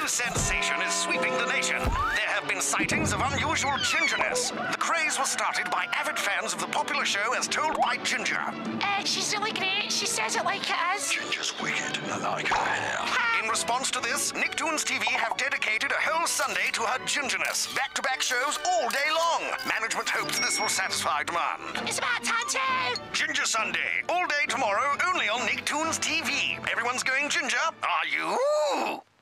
new sensation is sweeping the nation. There have been sightings of unusual gingerness. The craze was started by avid fans of the popular show as told by Ginger. She's really great. She says it like it is. Ginger's wicked. I like her hair. In response to this, Nicktoons TV have dedicated a whole Sunday to her gingerness. Back-to-back shows all day long. Management hopes this will satisfy demand. It's about time too. Ginger Sunday, all day tomorrow, only on Nicktoons TV. Everyone's going ginger, are you?